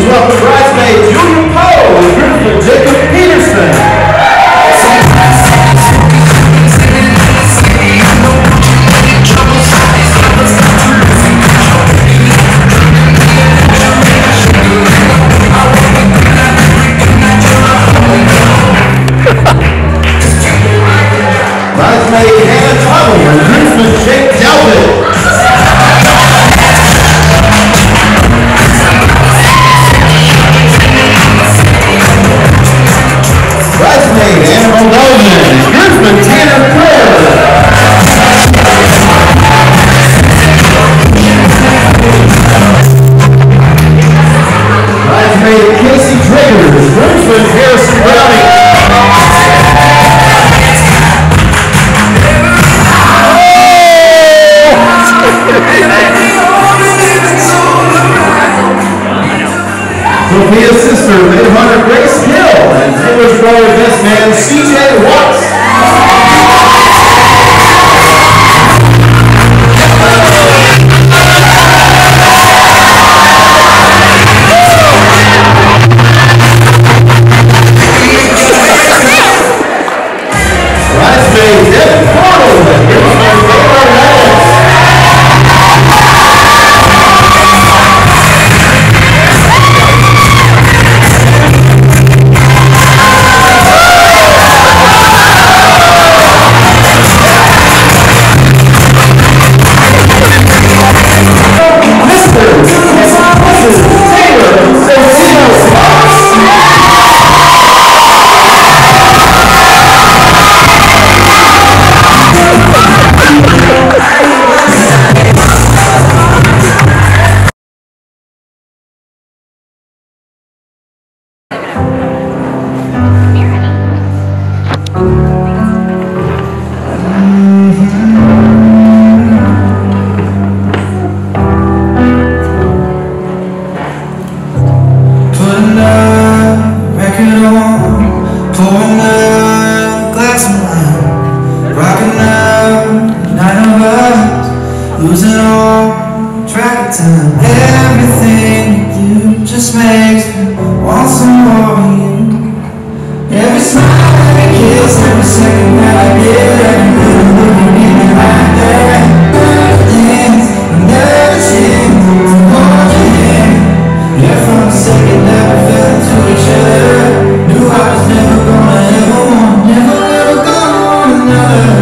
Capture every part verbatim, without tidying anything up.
welcome bridesmaid Julia Poe and groomsman Jacob Peterson. Bridesmaid Hannah Tuttle and groomsman Jake Delvin. Bridesmaid Anna Moldova and groomsman Tanner Kerr. Bridesmaid Casey Triggers, groomsman Harrison Browning. Sophia's sister, Maid Hunter Grace Hill, and Taylor's brother, best man, C J Watts. Bridesmaid Devin Portal and groomsman Taylor Nellis. Losing all track of time. Everything you do just makes me want some more of you. Every smile, every kiss, every second that I get, every little look you give me right there. Never dance, never change to hold your hand. Yeah, from the second that we fell into each other, knew I was never gonna ever want, never ever gonna want another.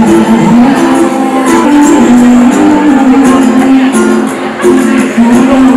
True.